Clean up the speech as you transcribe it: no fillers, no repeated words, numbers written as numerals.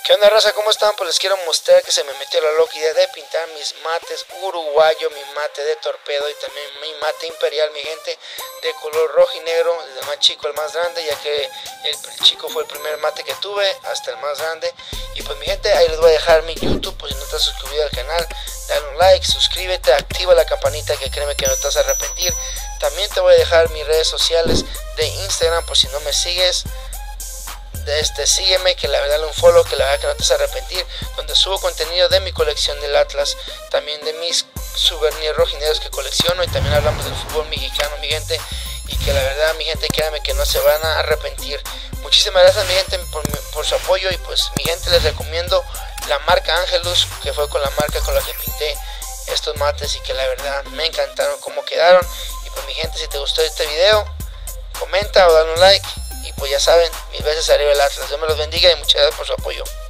¿Qué onda, raza? ¿Cómo están? Pues les quiero mostrar que se me metió la loca idea de pintar mis mates uruguayo, mi mate de torpedo y también mi mate imperial, mi gente, de color rojo y negro, desde el más chico al más grande, ya que el chico fue el primer mate que tuve, hasta el más grande. Y pues mi gente, ahí les voy a dejar mi YouTube, pues si no estás suscribido al canal, dale un like, suscríbete, activa la campanita, que créeme que no te vas a arrepentir. También te voy a dejar mis redes sociales de Instagram, por si no me sigues. Sígueme, que la verdad un follow, que la verdad que no te vas a arrepentir, donde subo contenido de mi colección del Atlas, también de mis souvenirs rojinegros que colecciono, y también hablamos del fútbol mexicano, mi gente, y que la verdad, mi gente, créanme que no se van a arrepentir. Muchísimas gracias, mi gente, por su apoyo. Y pues mi gente, les recomiendo la marca Angelus, que fue con la marca con la que pinté estos mates, y que la verdad me encantaron cómo quedaron. Y pues mi gente, si te gustó este video, comenta o dale un like. Y pues ya saben, 1000 veces arriba el Atlas. Dios me los bendiga y muchas gracias por su apoyo.